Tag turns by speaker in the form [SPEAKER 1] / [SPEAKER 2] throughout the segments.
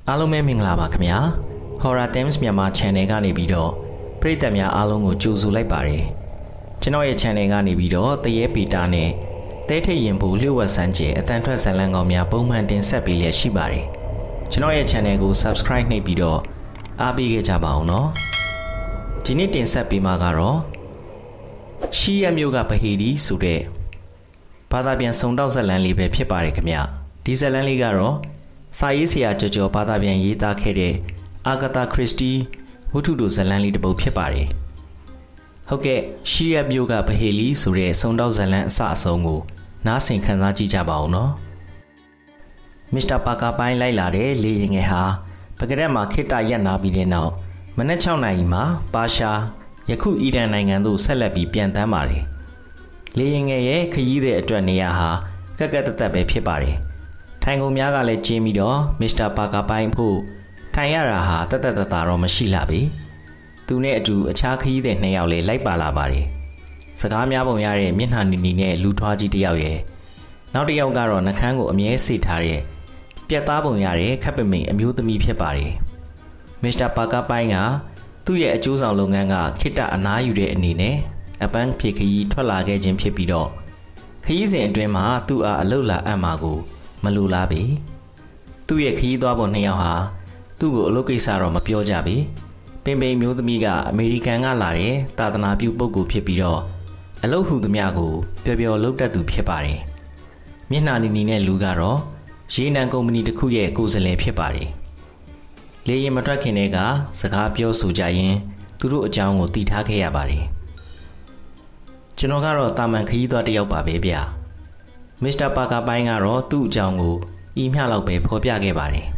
[SPEAKER 1] အားလုံးပဲမင်္ဂလာပါခင်ဗျာ Horror Themes မြန်မာ Channel ကနေပြီးတော့ပရိသတ်များအားလုံးကိုကြိုဆိုလိုက်ပါတယ်ကျွန်တော်ရဲ့ Channel ကနေပြီးတော့တရေပီတာနဲ့တဲထိတ်ရင်ဖို့လျှို့ဝှက်စမ်းကျင်အတန်ထွက်ဇာတ်လမ်းကောင်းများပုံမှန်တင်ဆက်ပေးလျက်ရှိပါတယ်ကျွန်တော်ရဲ့ Channel ကို Subscribe နှိပ်ပြီးတော့အားပေးခဲ့ကြပါအောင်နော်ဒီနေ့တင်ဆက်ပေးမှာကတော့ရှီရမျိုးကပဟီဒီဆိုတဲ့ဘာသာပြန်စုံတောက်ဇာတ်လမ်းလေးပဲဖြစ်ပါတယ်ခင်ဗျဒီဇာတ်လမ်းလေးကတော့စာရေးဆရာကျော်ဘာသာပြန်ရေးသားခဲ့တဲ့အာဂတာခရစ်စတီဝတ္ထုတို့ဇာတ်လမ်းလေးတစ်ပုဒ်ဖြစ်ပါတယ်ဟုတ်ကဲ့ရှီရမျိုးကပဟီလီဆိုတဲ့စုံတောက်ဇာတ်လမ်းအစအဆုံးကိုနားဆင်ခံစားကြည့်ကြပါအောင်နော်မစ္စတာပါကာပိုင်းလိုက်လာတဲ့လေရင်ငယ်ဟာပကရက်မှာခိတ္တရက်နာပြီးတဲ့နောက်မနက်6နာရီမှာပါရှာယခုအီရန်နိုင်ငံသို့ဆက်လက်ပြီးပြန်တန်းပါတယ်လေရင်ငယ်ရဲ့ခရီးတဲ့အတွက်နေရာဟာကက်ကက်တသက်ပဲဖြစ်ပါတယ်ထိုင်ကုန်များကလည်းကျင်းပြီးတော့မစ္စတာပါကာပိုင်းဖို့ထိုင်ရတာဟာတသက်တော့မရှိလာပြီသူနဲ့အတူအခြားခရီးတဲ့2ယောက်လည်းလိုက်ပါလာပါတယ်စကားများပုံရတဲ့မျက်နှာနီနီနဲ့လူထွားကြီးတစ်ယောက်ရဲ့နောက်တစ်ယောက်ကတော့နှကန်းကိုအမြဲစိတ်ထားတဲ့ပြက်သားပုံရတဲ့ခပ်ပမိန်အမျိုးသမီးဖြစ်ပါတယ်မစ္စတာပါကာပိုင်းကသူ့ရဲ့အကျိုးဆောင်လုပ်ငန်းကခိတ္တအနားယူတဲ့အနေနဲ့အပန်းဖြေခရီးထွက်လာခဲ့ခြင်းဖြစ်ပြီးတော့ခရီးစဉ်အတွင်းမှာသူ့အားအလုလာအံ့မှာကိုမလိုလားပြီသူ့ရဲ့ခရီးသွားပုံ2ယောက်ဟာသူ့ကိုအလုပ်ကိစ္စတော့မပြောကြပြီပင်မျိုးသမီးကအမေရိကန်ကလာတဲ့သာသနာပြုပုဂ္ဂိုလ်ဖြစ်ပြီးတော့အလုပ်ဟူသမျှကိုပျော်လုပ်တတ်သူဖြစ်ပါတယ်မျက်နှာနီနီနဲ့လူကတော့ရေနံကုမ္ပဏီတစ်ခုရဲ့ကိုယ်စားလှယ်ဖြစ်ပါတယ်လေရင်မထွက်ခင်တည်းကစကားပြောဆိုကြရင်သူတို့အကြောင်းကိုသိထားခဲ့ရပါတယ်ကျွန်တော်ကတော့တာမန်ခရီးသွားတစ်ယောက်ပါပဲဗျမစ္စတာပါကာပိုင်းကတော့သူ့အကြောင်းကိုအီးမျှလောက်ပဲဖော်ပြခဲ့ပါတယ်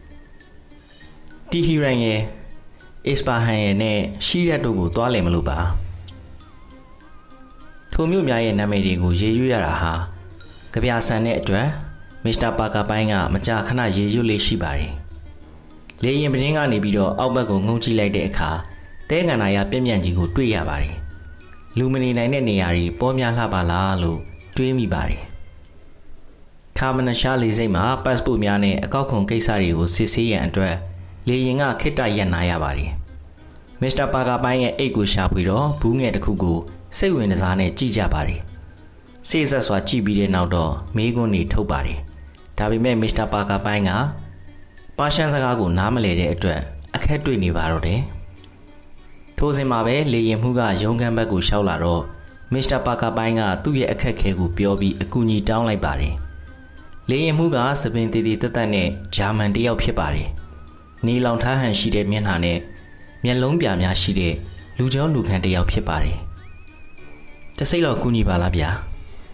[SPEAKER 1] တီဟီရန်ရဲ့အစ္စပါဟန်ရဲ့နဲ့ရှီရက်တို့ကိုတွားလည်မလို့ပါထိုမြို့များရဲ့နာမည်တွေကိုရေးရွတ်ရတာဟာကြပြဆန်တဲ့အတွက်မစ္စတာပါကာပိုင်းကမကြာခဏရေးရွတ်လေးရှိပါတယ်လေရင်ပတင်းကနေပြီးတော့အောက်ဘက်ကိုငုံကြည့်လိုက်တဲ့အခါတဲကန္နာရပြည့်မြတ်ကြီးကိုတွေ့ရပါတယ်လူမနေနိုင်တဲ့နေရာတွေပေါ်များလှပါလားလို့တွေးမိပါတယ်ကာမနရှာလေစိတ်မှာ passport များနဲ့အကောက်ခွန်ကိစ္စတွေကိုစစ်ဆေးရန်အတွက်လေရင်ကခိတ္တရက်နာရပါတယ်မစ္စတာပါကာပိုင်းရဲ့အိတ်ကိုရှာပြီးတော့ဘူးငယ်တစ်ခုကိုစိတ်ဝင်စားနဲ့ကြည့်ကြပါတယ်စိတ်ဆက်စွာကြည့်ပြီးတဲ့နောက်တော့မေးခွန်းတွေထုတ်ပါတယ်ဒါပေမဲ့မစ္စတာပါကာပိုင်းကပါရှန်စကားကိုနားမလည်တဲ့အတွက်အခက်တွေ့နေပါတော့တယ်ထိုစဉ်မှာပဲလေရင်မှုကရုံးခန်းဘက်ကိုရှောက်လာတော့မစ္စတာပါကာပိုင်းကသူ့ရဲ့အခက်ခဲကိုပြောပြီးအကူအညီတောင်းလိုက်ပါတယ်လေရင်မှုကစပင်တီတီတက်တက်နဲ့ဂျာမန်တယောက်ဖြစ်ပါတယ်နေလောင်ထားဟန်ရှိတဲ့မျက်နှာနဲ့မျက်လုံးပြာများရှိတဲ့လူကျော်လူခန့်တယောက်ဖြစ်ပါတယ်တစိမ့်တော့ကူညီပါလားဗျာ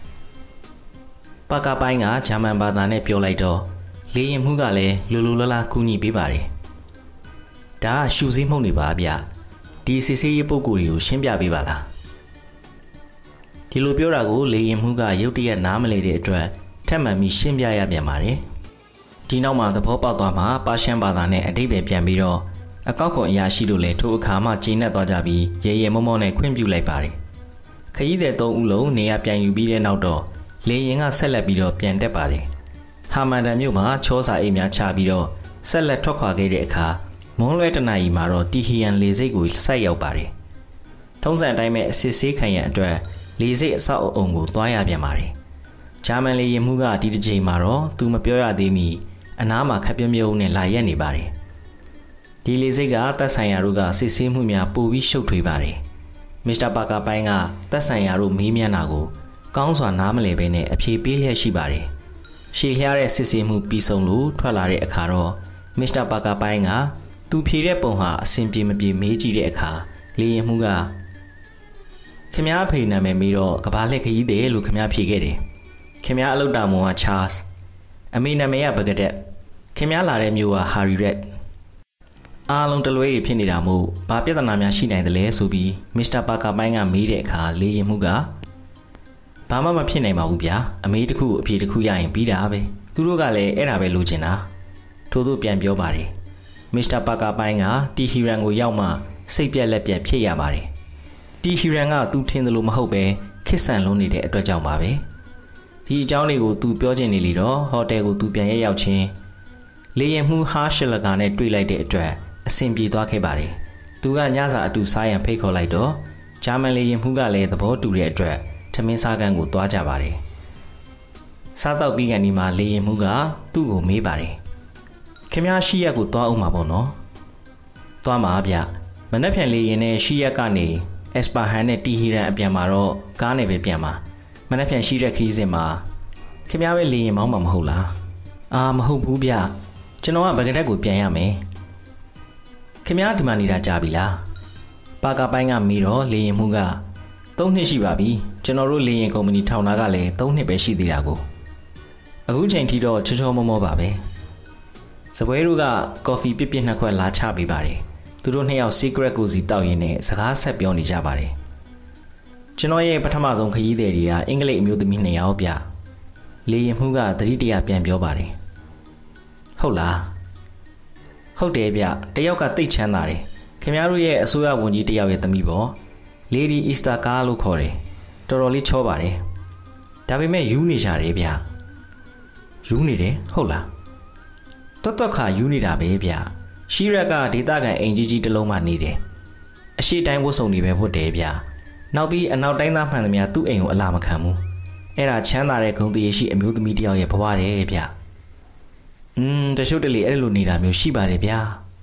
[SPEAKER 1] ပါကာပိုင်းကဂျာမန်ဘာသာနဲ့ပြောလိုက်တော့လေရင်မှုကလည်းလူလလာကူညီပေးပါတယ်ဒါကရှူစည်းမှုန့်နေပါဗျဒီစစ်ဆေးရေးပုံကိုယ်တွေကိုရှင်းပြပေးပါလားဒီလိုပြောတာကိုလေရင်မှုကရုတ်တရက်နားမလည်တဲ့အတွက်ထပ်မံပြီးရှင်းပြရပြန်ပါတယ်ဒီနောက်မှာသဘောပေါက်သွားမှာပါရှန်ဘာသာနဲ့အတိတ်ပဲပြန်ပြီးတော့အကောက်ခွန်အရာရှိတို့လည်းထိုအခါမှကျင်းနဲ့သွားကြပြီးရေရေမောမောနဲ့ခွင့်ပြုလိုက်ပါတယ်ခရီးသည်3ဦးလုံးနေရာပြန်ယူပြီးတဲ့နောက်တော့လေရင်ကဆက်လက်ပြီးတော့ပြန်တက်ပါတယ်ဟာမန်ဒန်မြို့မှာချောစာအိမ်များချပြီးတော့ဆက်လက်ထွက်ခွာခဲ့တဲ့အခါမွန်းလွဲတနာရီမှာတော့တီဟီယန်လေဆိပ်ကိုဆိုက်ရောက်ပါတယ်ထုံးစံအတိုင်းပဲအစစ်ဆေးခံရန်အတွက်လေဆိပ်အဆောက်အအုံကိုသွားရပြန်ပါတယ်ဂျာမန်လေရင်မှုကဒီတစ်ချိန်မှာတော့သူမပြောရသေးမီအနားမှာခက်ပြုံးပြုံးနဲ့လာရက်နေပါတယ်ဒီလေဆိပ်ကသက်ဆိုင်ရာတို့ကစစ်ဆေးမှုများပိုပြီးရှုပ်ထွေးပါတယ်မစ္စတာပါကာပိုင်းကသက်ဆိုင်ရာတို့မေးမြန်းတာကိုကောင်းစွာနားမလည်ဘဲနဲ့အဖြေပေးလျက်ရှိပါတယ်ရှေ့လျားတဲ့စစ်ဆေးမှုပြီးဆုံးလို့ထွက်လာတဲ့အခါတော့မစ္စတာပါကာပိုင်းကသူဖြေတဲ့ပုံဟာအဆင်ပြေမပြေမေးကြည့်တဲ့အခါလေရင်မှုကခင်ဗျားအဖေနာမည်မေးတော့ကဘာလက်ခရီးတယ်လို့ခင်ဗျားဖြေခဲ့တယ်ခင်ဗျားအလုပ်တာဝန်က Charles အမေနာမည်က Baghdad ခင်ဗျားလာတဲ့မျိုးက Harry Red အားလုံးတလွဲတွေဖြစ်နေတာမို့ဘာပြဿနာများရှိနိုင်တယ်လဲဆိုပြီးမစ္စတာပါကာပိုင်းကမေးတဲ့အခါလေရင်မှုကဘာမှမဖြစ်နိုင်ပါဘူးဗျာအမေတစ်ခုအဖြေတစ်ခုရရင်ပြီးတာပဲသူတို့ကလည်းအဲ့ဒါပဲလိုချင်တာထို့သူပြန်ပြောပါတယ်မစ္စတာပါကာပိုင်းကတီဟီရန်ကိုရောက်မှစိတ်ပြက်လက်ပြက်ဖြစ်ရပါတယ်တီဟီရန်ကသူထင်သလိုမဟုတ်ပဲခစ်ဆန်လုံးနေတဲ့အတွက်ကြောင့်ပါပဲဒီအကြောင်းတွေကိုသူပြောချင်နေလေတော့ဟိုတယ်ကိုသူပြန်ရောက်ချင်းလေရင်မှုဟာရှလကာနဲ့တွေ့လိုက်တဲ့အတွက်အဆင်ပြေသွားခဲ့ပါတယ်သူကညစာအတူစားရန်ဖိတ်ခေါ်လိုက်တော့ဂျာမန်လေရင်မှုကလည်းသဘောတူတဲ့အတွက်ထမင်းစားကန်ကိုသွားကြပါတယ်စားတော့ပြီးကန်ဒီမှာလေရင်မှုကသူ့ကိုမေးပါတယ်ခင်ဗျားရှိရက်ကိုသွားအောင်မှာပေါ့နော်သွားမှာဗျမနေ့ပြန်လေရင်နဲ့ရှိရက်ကနေအက်စပါဟန်နဲ့တီဟီရန်အပြန်မှာတော့ကားနဲ့ပဲပြန်မှာမနေ့ပြန်ရှိတဲ့ခရီးစဉ်မှာခင်ဗျားပဲလေရင်မောင်းမှာမဟုတ်လားမဟုတ်ဘူးဗျကျွန်တော်ကဗကတက်ကိုပြန်ရမယ်ခင်ဗျားဒီမှာနေတာကြာပြီလားပါကပိုင်းကမီတော့လေရင်မှုက3နှစ်ရှိပါပြီကျွန်တော်တို့လေရင်ကုမ္ပဏီထောင်တာကလည်း3နှစ်ပဲရှိသေးတာကိုအခုချိန်ထိတော့ချောချောမောမောပါပဲစပွဲတို့ကကော်ဖီပြစ်နှစ်ခွက်လာချပေးပါတယ်သူတို့နှစ်ယောက် secret ကိုစီတောက်ရင်းနဲ့စကားဆက်ပြောနေကြပါတယ်ကျွန်တော်ရဲ့ပထမဆုံးခရီးသည်တွေကအင်္ဂလိပ်အမျိုးသမီး2ယောက်ပြလေရင်မှုကသတိတရပြန်ပြောပါတယ်ဟုတ်လားဟုတ်တယ်ဗျတယောက်ကတိတ်ချမ်းသာတယ်ခင်ဗျားတို့ရဲ့အစိုးရဝန်ကြီးတယောက်ရဲ့သမီးပေါ့ Lady Easter ကားလို့ခေါ်တယ်တော်တော်လေးချောပါတယ်ဒါပေမဲ့ယူနေကြတယ်ဗျယူနေတယ်ဟုတ်လားတွတ်ခါယူနေတာပဲဗျရှိရက်ကဒေတာကန်အိမ်ကြီးတစ်လုံးမှနေတယ်အရှိတိုင်းဝတ်စုံတွေပဲဝတ်တယ်ဗျနောက်ပြီးအနောက်တိုင်းသားမှန်သမျှသူ့အိမ်ကိုအလာမခံဘူးအဲ့ဒါချမ်းသာတဲ့ဂုဏ်တရေရှိအမျိုးသမီးတယောက်ရဲ့ဘဝတယ်ဗျတချို့တလေအဲ့လိုနေတာမျိုးရှိပါတယ်ဗျာ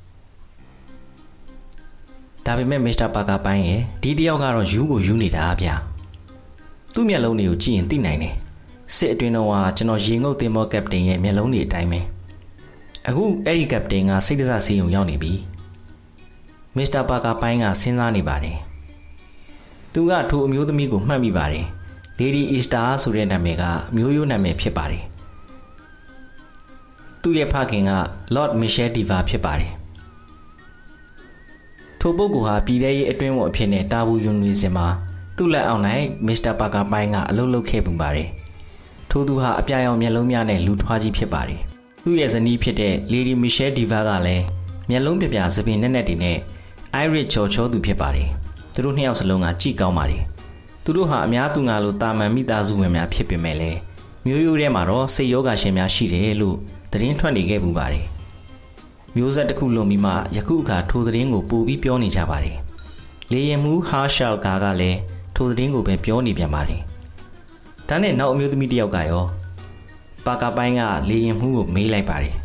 [SPEAKER 1] ဒါပေမဲ့မစ္စတာပါကာပိုင်းရဲ့ဒီတယောက်ကတော့ယူကိုယူနေတာဗျာသူ့မျက်လုံးတွေကိုကြည့်ရင်သိနိုင်တယ်စစ်အတွင်းတော့ကျွန်တော်ရေငုပ်သင်္ဘောကပတိန်ရဲ့မျက်လုံးတွေအတိုင်းပဲအခုအဲ့ဒီကပတိန်ကစိတ်တစစီုံရောက်နေပြီမစ္စတာပါကာပိုင်းကစဉ်းစားနေပါတယ်သူကထိုအမျိုးသမီးကိုမှတ်မိပါတယ် Lady Easter ဆိုတဲ့နာမည်ကမျိုးရိုးနာမည်ဖြစ်ပါတယ်သူ့ရဲ့ဖခင်က Lord Michel Diva ဖြစ်ပါတယ်ထိုပုဂ္ဂိုလ်ဟာပြည်ထရေးအတွင်းဝန်အဖြစ်နဲ့တာဘူးယွန်နေစဉ်မှာသူ့လက်အောက်၌မစ္စတာပါကာပိုင်းကအလုပ်လုပ်ခဲ့ပူပါတယ်ထိုသူဟာအပြာရောင်မျက်လုံးများနဲ့လူထွားကြီးဖြစ်ပါတယ်သူ့ရဲ့ဇနီးဖြစ်တဲ့ Lady Michel Diva ကလည်းမျက်လုံးပြပြစပင်နဲ့တွေနဲ့ Irish ချော်ချောသူဖြစ်ပါတယ်သူတို့နှစ်ယောက်စလုံးကကြည့်ကောင်းပါတယ်သူတို့ဟာအများသူငါလိုတာမန်မိသားစုဝင်များဖြစ်ပေမဲ့လည်းမျိုးရိုးထဲမှာတော့စိတ်ယောဂရှင်များရှိတယ်လို့သတင်းထွက်နေခဲ့ပူပါတယ်မျိုးဆက်တစ်ခုလုံးပြီးမှယခုအခါထိုသတင်းကိုပို့ပြီးပြောနေကြပါတယ်လေရင်မှုဟာရှာလ်ကာကလည်းထိုသတင်းကိုပဲပြောနေပြန်ပါတယ်ဒါနဲ့နောက်အမျိုးသမီးတစ်ယောက်ကရောပါကာပိုင်းကလေရင်မှုကိုမေးလိုက်ပါတယ်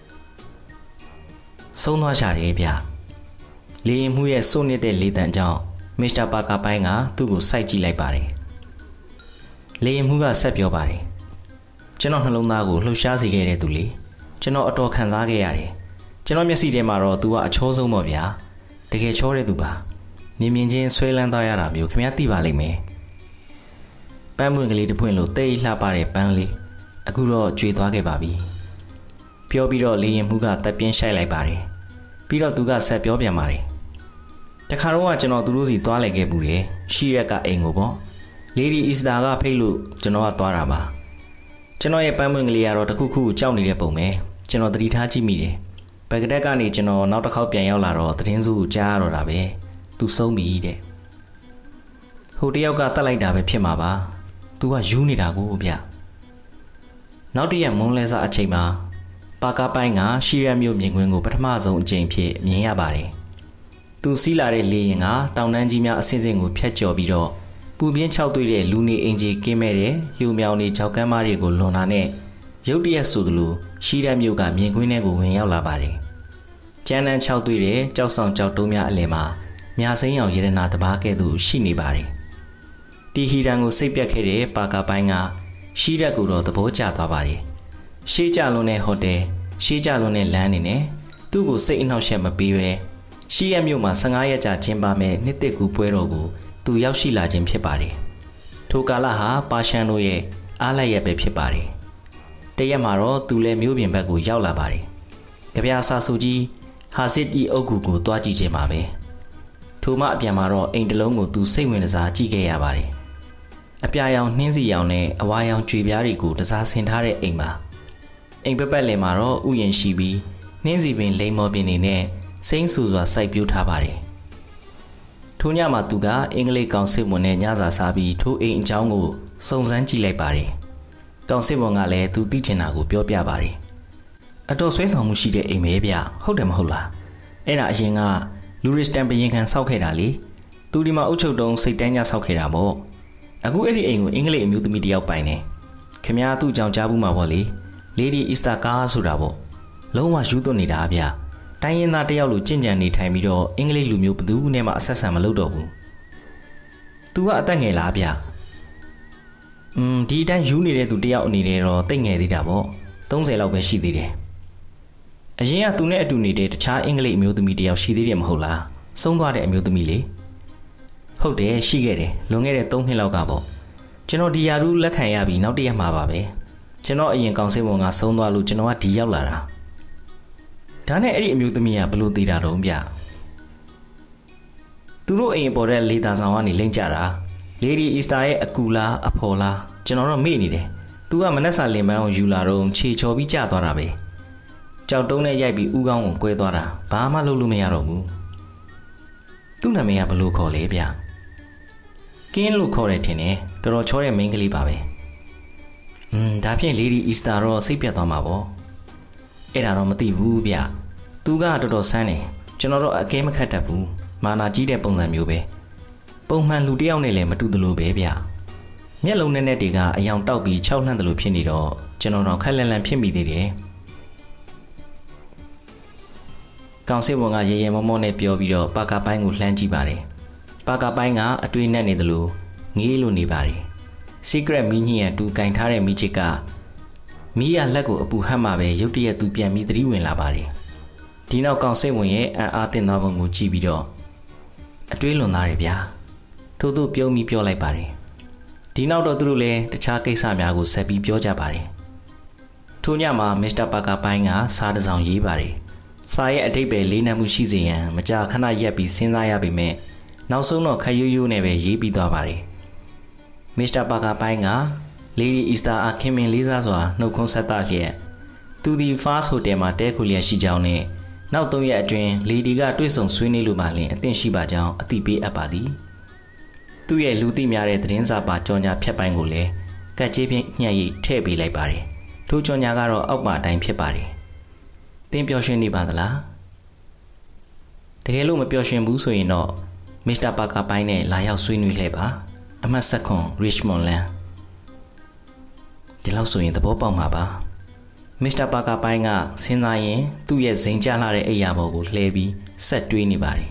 [SPEAKER 1] ဆုံးသွားကြတယ်ဗျလေရင်မှုရဲ့စွန့်နစ်တဲ့လေတံကြောင့်မစ္စတာပါကာပိုင်းကသူ့ကိုစိုက်ကြည့်လိုက်ပါတယ်လေရင်မှုကဆက်ပြောပါတယ်ကျွန်တော်နှလုံးသားကိုလှုပ်ရှားစေခဲ့တဲ့သူလေကျွန်တော်အတော်ခံစားခဲ့ရတယ်ကျွန်တော်မျက်စိထဲမှာတော့ तू ကအချောဆုံးပေါ့ဗျာတကယ်ချောတဲ့သူပါမြင်မြင်ချင်းဆွဲလန်းသွားရတာမျိုးခင်ဗျားသိပါလိမ့်မယ်ပန်းပွင့်ကလေးတစ်ပွင့်လို့တိတ်လှပတဲ့ပန်းလေးအခုတော့ကျွေသွားခဲ့ပါပြီပြောပြီးတော့လေရင်မှုကတက်ပြင်းရှိုက်လိုက်ပါတယ်ပြီးတော့ तू ကဆက်ပြောပြန်ပါတယ်တခါတော့ကျွန်တော်သူတို့စီသွားလိုက်ခဲ့ဘူးတယ်ရှိရက်ကအိမ်ကိုပေါ့ Lady Easter ကဖိတ်လို့ကျွန်တော်ကသွားတာပါကျွန်တော်ရဲ့ပန်းပွင့်ကလေးကတော့တခုခုကြောက်နေတဲ့ပုံပဲကျွန်တော်သတိထားကြည့်မိတယ်ဘက်ကတက်ကနေကျွန်တော်နောက်တစ်ခေါက်ပြန်ရောက်လာတော့သတင်းစုကိုကြားရတော့တာပဲသူဆုံးပြီတဲ့ဟိုတယောက်ကတတ်လိုက်တာပဲဖြစ်မှာပါသူကယူနေတာကိုဗျနောက်တရက်မွန်းလဲစားအချိန်မှာပါကာပိုင်းကရှိရမြို့မြင်ကွင်းကိုပထမဆုံးအကြိမ်ဖြစ်မြင်ရပါတယ်သူစီးလာတဲ့လေရင်ကတောင်တန်းကြီးများအဆင့်ဆင့်ကိုဖြတ်ကျော်ပြီးတော့ပူပြင်းခြောက်သွေးတဲ့လူနေအင်ဂျီကင်းမဲ့တဲ့လျှိုမြောင်နေခြောက်ကမ်းမတွေကိုလွန်လာနဲ့ရုတ်တရက်ဆိုသလိုရှိရမြို့ကမြင်ကွင်းထဲကိုဝင်ရောက်လာပါတယ်ကျန်းတန်းခြောက်သွေးတဲ့ကြောက်ဆောင်ကြောက်တုံးများအလယ်မှာမြာစိမ်းရောင်ရတနာတပားကဲ့သို့ရှိနေပါတယ်တီဟီရန်ကိုစိတ်ပြတ်ခဲ့တဲ့ပါကာပိုင်းကရှိရက်ကိုတော့သဘောကျသွားပါတယ်ရှေးကြလွန်တဲ့ဟိုတယ်ရှေးကြလွန်တဲ့လမ်းနေနဲ့သူ့ကိုစိတ်အနှောက်အယှက်မပေးပဲရှိရမြို့မှာ15ရက်ကြာကျင်းပမဲ့နှစ်သက်ကူပွဲတော်ကိုသူရောက်ရှိလာခြင်းဖြစ်ပါတယ်ထိုကာလဟာပါရှန်တို့ရဲ့အားလိုက်ရပဲဖြစ်ပါတယ်တရက်မှာတော့သူလည်းမြို့ပြင်ဘက်ကိုရောက်လာပါတယ်ကြပြဆာဆူကြီးဟာစစ်တီအုပ်ကူကိုတွားကြည့်ခြင်းပါပဲထိုမှအပြန်မှာတော့အိမ်တလုံးကိုသူစိတ်ဝင်စားကြည့်ခဲ့ရပါတယ်အပြာရောင်နှင်းစီရောင်နဲ့အဝါရောင်ကြွေပြားတွေကိုတစားဆင်ထားတဲ့အိမ်ပါအိမ်ပက်လင်မှာတော့ဥယျာဉ်ရှိပြီးနှင်းစီပင်လိမ္မော်ပင်တွေနဲ့စိမ့်ဆူစွာစိုက်ပျိုးထားပါတယ်ထိုညမှာသူကအင်္ဂလိပ်ကောင်စစ်ဝန်နဲ့ညစာစားပြီးထိုအိမ်အကြောင်းကိုစုံစမ်းကြည့်လိုက်ပါတယ်ကောင်စစ်ဝန်ကလည်းသူသိချင်တာကိုပြောပြပါတယ်အတော်ဆွဲဆောင်မှုရှိတဲ့အိမ်ပဲဗျဟုတ်တယ်မဟုတ်လားအဲ့ဒါအရင်ကလူရစ်တန်ဘရင်ခံဆောက်ခဲ့တာလေသူဒီမှာအုပ်ချုပ်တုံးစိတ်တန်းကြဆောက်ခဲ့တာပေါ့အခုအဲ့ဒီအိမ်ကိုအင်္ဂလိပ်အမျိုးသမီးတယောက်ပိုင်နေခင်ဗျားသူ့ကြောင့်ကြားဘူးမှာပေါ့လေလေဒီအီစတာကားဆိုတာပေါ့လုံးဝယူသွတ်နေတာဗျတိုင်းရင်းသားတယောက်လိုကြင်ကြံနေထိုင်ပြီးတော့အင်္ဂလိပ်လူမျိုးဘသူနဲ့မှအဆက်ဆံမလုပ်တော့ဘူးသူကအသက်ငယ်လားဗျဒီအတိုင်းယူနေတဲ့သူတယောက်အနေနဲ့တော့တိတ်ငယ်သေးတာပေါ့30လောက်ပဲရှိသေးတယ်အရင်ကသူနဲ့အတူနေတဲ့တခြားအင်္ဂလိပ်အမျိုးသမီးတယောက်ရှိသေးတယ်မဟုတ်လားဆုံးသွားတဲ့အမျိုးသမီးလေဟုတ်တယ်ရှိခဲ့တယ်လွန်ခဲ့တဲ့3နှစ်လောက်ကပေါ့ကျွန်တော်ဒီယာရုလက်ခံရပြီးနောက်တရက်မှာပါပဲကျွန်တော်အရင်ကောင်စစ်ဝန်ကဆုံးသွားလို့ကျွန်တော်ကဒီရောက်လာတာဒါနဲ့အဲ့ဒီအမျိုးသမီးကဘလို့သေးတာတော့ဗျသူတို့အိမ်ပေါ်တဲ့လေသာဆောင်ကနေလိမ့်ကြတာလေဒီအီစတာရဲ့အကူလားအဖော်လားကျွန်တော်တော့မေ့နေတယ်သူကမနှက်စာလင်ပန်းကိုယူလာတော့ခြေချော်ပြီးကျသွားတာပဲကြောက်တုံးနဲ့ရိုက်ပြီးဥကောင်းကိုကွဲသွားတာဘာမှလုပ်လို့မရတော့ဘူးသူ့နာမည်ကဘလို့ခေါ်လဲဗျကင်းလို့ခေါ်တယ်ထင်တယ်တော်တော်ချောတဲ့မိန်းကလေးပါပဲဒါဖြင့်လေဒီအီစတာတော့စိတ်ပြတ်သွားမှာပေါ့အဲ့ဒါတော့မသိဘူးဗျသူကတော်တော်ဆန်းတယ်ကျွန်တော်တော့အကဲမခတ်တတ်ဘူးမာနာကြီးတဲ့ပုံစံမျိုးပဲပုံမှန်လူတယောက်နဲ့လည်းမတူသလိုပဲဗျမျက်လုံးနဲ့နဲ့တွေကအယောင်တောက်ပြီးခြောက်လှမ်းသလိုဖြစ်နေတော့ကျွန်တော်တော့ခက်လန့်လန့်ဖြစ်မိသေးတယ်ကောင်စစ်ဝန်ကရေရေမောမောနဲ့ပြောပြီးတော့ပါကာပိုင်းကိုလှမ်းကြည့်ပါတယ်ပါကာပိုင်းကအတွေးနဲ့နေသလိုငေးလို့နေပါတယ် secret မီးညင်ရတူကင်ထားတဲ့မီးချစ်ကမီးရလက်ကိုအပူဟတ်မှပဲရုတ်တရက်သူပြန်ပြီးသတိဝင်လာပါတယ်ဒီနောက်ကောင်စစ်ဝန်ရဲ့အံ့အားသင့်သောပုံကိုကြည့်ပြီးတော့အတွေးလွန်သားတယ်ဗျာထို့သူပြုံးပြီးပြောလိုက်ပါတယ်ဒီနောက်တော့သူတို့လည်းတခြားကိစ္စများကိုဆက်ပြီးပြောကြပါတယ်ထို့ညမှာမစ္စတာပါကာပိုင်းကစားတစ်စောင်ရေးပါတယ်စာရဲ့အဓိပ္ပာယ်လေးနက်မှုရှိစေရန်မကြာခဏရက်ပြီးစဉ်းစားရပေမဲ့နောက်ဆုံးတော့ခရိုးရိုးနဲ့ပဲရေးပြီးသွားပါတယ်မစ္စတာပါကာပိုင်းကလေဒီအီစတာအခင်းမင်လေးစားစွာနှုတ်ခွန်းဆက်သလျက်သူဒီဖားစ်ဟိုတယ်မှာတဲခုလျက်ရှိကြောင်းနဲ့နောက်3ရက်အတွင်းလေဒီကတွေ့ဆုံဆွေးနွေးလို့မှလျှင်အသင့်ရှိပါကြောင်းအသိပေးအပ်ပါသည်သူ့ရဲ့လူသိများတဲ့သတင်းစာပါကြော်ညာဖြတ်ပိုင်းကိုလည်းကတ်ကြီးဖြင့်ညှက်ရိပ်ထည့်ပေးလိုက်ပါတယ်ထိုကြော်ညာကတော့အောက်ပါအတိုင်းဖြစ်ပါတယ်သင်ပျော်ရွှင်နေပါသလားတကယ်လို့မပျော်ရွှင်ဘူးဆိုရင်တော့မစ္စတာပါကာပိုင်းနဲ့လာရောက်ဆွေးနွေးလှည့်ပါအမှတ်7 Richmond Land ဒီလောက်ဆိုရင်သဘောပေါက်မှာပါမစ္စတာပါကာပိုင်းကစဉ်းစားရင်သူ့ရဲ့ဇိမ်ကျလာတဲ့အိယာဘော်ကိုလှဲပြီးဆက်တွေးနေပါတယ်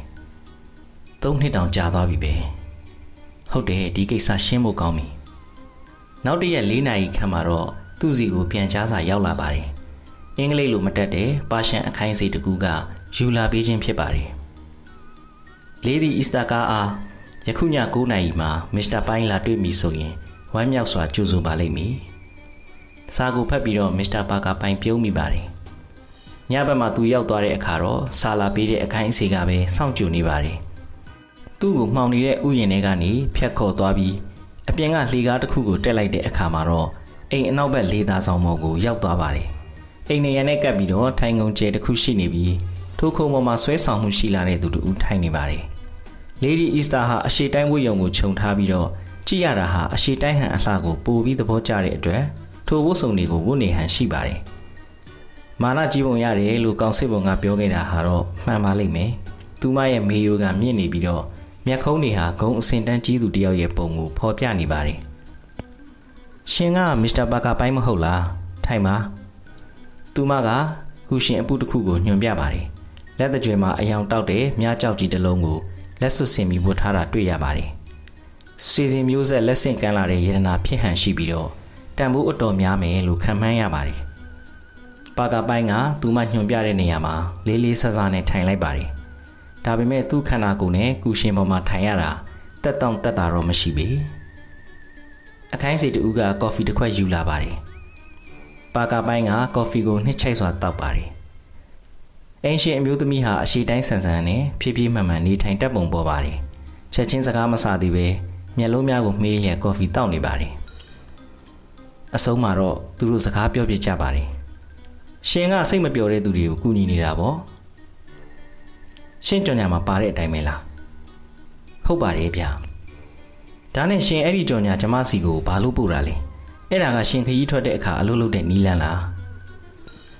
[SPEAKER 1] 3နှစ်တောင်ကြာသွားပြီပဲဟုတ်တယ်ဒီကိစ္စရှင်းဖို့ကောင်းပြီနောက်တရက်4နာရီခန့်မှာတော့သူ့စီကိုပြန်ချစာရောက်လာပါတယ်အင်္ဂလိပ်လိုမတတ်တဲ့ပါရှန်အခိုင်းစီတကူကယူလာပေးခြင်းဖြစ်ပါတယ်လေဒီအီစတာကာအားယခုည9နာရီမှာမစ္စတာပိုင်းလာတွေ့ပြီဆိုရင်ဝမ်းမြောက်စွာကြိုဆိုပါလိမ့်မည်စာကိုဖတ်ပြီးတော့မစ္စတာပါကာပိုင်းပြုံးမိပါတယ်ညဘက်မှာသူရောက်သွားတဲ့အခါတော့စာလာပေးတဲ့အခိုင်းအစီကပဲစောင့်ကြိုနေပါတယ်သူ့ကိုမှောင်နေတဲ့ဥယျာဉ်ထဲကနေဖြတ်ခေါ်သွားပြီးအပြင်ကလှေကားတစ်ခုကိုတက်လိုက်တဲ့အခါမှာတော့အိမ်အနောက်ဘက်လေသာဆောင်ပေါ်ကိုရောက်သွားပါတယ်အိမ်နေရနဲ့ကပ်ပြီးတော့ထိုင်ကုန်ကျဲတစ်ခုရှိနေပြီးထိုခုံပေါ်မှာဆွဲဆောင်မှုရှိလာတဲ့သူတူထိုင်နေပါတယ်လေဒီအီစတာဟာအရှေ့တိုင်းဝတ်ရုံကိုခြုံထားပြီးတော့ကြည့်ရတာဟာအရှေ့တိုင်းဟန်အလှကိုပိုပြီးသဘောကျတဲ့အတွက်ထိုဝတ်စုံတွေကိုဝတ်နေဟန်ရှိပါတယ်မာနကြီးပုံရတယ်လို့ကောင်စစ်ပုံကပြောခဲ့တာဟာတော့မှန်ပါလိမ့်မယ်သူမရဲ့မေယိုကမြင့်နေပြီးတော့မျက်ခုံးတွေဟာဂုံအစင်တန်းကြီးသူတယောက်ရဲ့ပုံကိုဖော်ပြနေပါတယ်ရှင်ကမစ္စတာပါကာပိုင်းမဟုတ်လားထိုင်ပါသူမကခုရှင်အပူတစ်ခုကိုညွှန်ပြပါတယ်လက်သကြွယ်မှာအယောင်တောက်တဲ့မြားကြောက်ကြီးတစ်လုံးကိုလက်စွပ်ဆင်ပြီးဝတ်ထားတာတွေ့ရပါတယ်ဆွေစဉ်မျိုးဆက်လက်ဆင့်ကမ်းလာတဲ့ယေဒနာဖြစ်ဟန်ရှိပြီးတော့တန်ဖိုးအတော်များမယ်လို့ခံမှန်းရပါတယ်ပါကာပိုင်းကသူမညွှန်ပြတဲ့နေရာမှာလေးလေးဆဆနဲ့ထိုင်လိုက်ပါတယ်ဒါပေမဲ့သူ့ခန္ဓာကိုယ်နဲ့ကုရှင်ပေါ်မှာထိုင်ရတာတက်တောင့်တက်တာတော့မရှိပေအခိုင်းစီတူကကော်ဖီတစ်ခွက်ယူလာပါတယ်ပါကာပိုင်းကကော်ဖီကိုနှစ်ချိုက်စွာတောက်ပါတယ်အင်းရှင်အမျိုးသမီးဟာအရှိတိုင်းဆန်ဆန်နဲ့ဖြည်းဖြည်းမှန်မှန်နေထိုင်တတ်ပုံပေါ်ပါတယ်ချက်ချင်းစကားမစသေးပဲမျက်လုံးများကိုမှေးလျက်ကော်ဖီတောက်နေပါတယ်အဆုံးမှာတော့သူတို့စကားပြောပြကြပါတယ်ရှင်ကစိတ်မပျော်တဲ့သူတွေကိုကူညီနေတာပေါ့ရှင်ကြော်ညာမှာပါတဲ့အတိုင်းပဲလားဟုတ်ပါတယ်ဗျာဒါနဲ့ရှင်အဲ့ဒီကြော်ညာကျမစီကိုဘာလို့ပို့တာလဲအဲ့ဒါကရှင်ခရီးထွက်တဲ့အခါအလုပ်လုပ်တဲ့နီးလန်းလား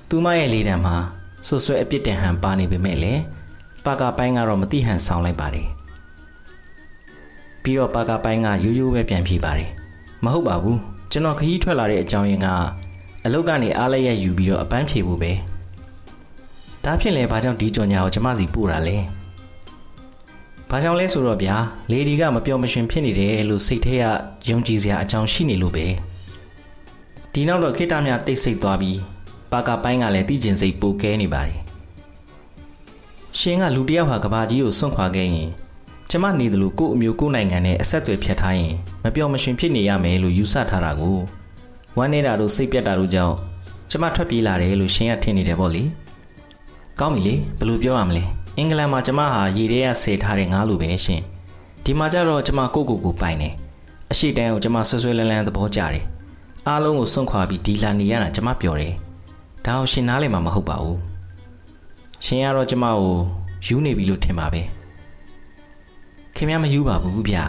[SPEAKER 1] သူမရဲ့လေတံမှာဆွဆွဲအပြစ်တင်ဟန်ပါနေပေမဲ့လည်းပါကာပိုင်းကတော့မတိဟန်ဆောင်လိုက်ပါတယ်ပြီးတော့ပါကာပိုင်းကရိုးရိုးပဲပြန်ဖြေပါတယ်မဟုတ်ပါဘူးကျွန်တော်ခရီးထွက်လာတဲ့အကြောင်းရင်းကအလုပ်ကနေအားလည်းရယူပြီးတော့အပန်းဖြေဖို့ပဲဒါဖြစ်လဲဘာကြောင့်ဒီကြော်ညာကိုကျမစီပို့တာလဲဘာကြောင့်လဲဆိုတော့ဗျာလေဒီကမပြောမရှင်ဖြစ်နေတယ်လို့စိတ်ထဲကယုံကြည်စရာအကြောင်းရှိနေလို့ပဲဒီနောက်တော့ခေတ္တများတိတ်ဆိတ်သွားပြီးပါကာပိုင်းကလည်းသိကျင်စိတ်ပိုကဲနေပါတယ်ရှင်ကလူတယောက်ဟာကဘာကြီးကိုစွန့်ခွာခဲ့ရင်ကျမနေတယ်လို့ကို့အမျိုးကို့နိုင်ငံနဲ့အဆက်အသွယ်ဖြတ်ထားရင်မပြောမရှင်ဖြစ်နေရမယ်လို့ယူဆထားတာကိုဝမ်းနေတာတို့စိတ်ပြတ်တာတို့ကြောင့်ကျမထွက်ပြေးလာတယ်လို့ရှင်ကထင်နေတယ်ပေါ့လေကောင်းပြီလေဘယ်လိုပြောရမလဲအင်္ဂလန်မှာကျမဟာရေထဲကဆယ်ထားတဲ့ငါးလိုပဲရှင်ဒီမှာကျတော့ကျမကိုပိုင်တယ်အရှိတန်းကိုကျမဆွဆွဲလန်းလန်းသဘောကျတယ်အားလုံးကိုစွန့်ခွာပြီးဒီလာနေရတာကျမပျော်တယ်ဒါအောင်ရှင်နားလည်မှာမဟုတ်ပါဘူးရှင်ကတော့ကျမကိုယူနေပြီလို့ထင်ပါပဲခင်ဗျားမယူပါဘူးဗျ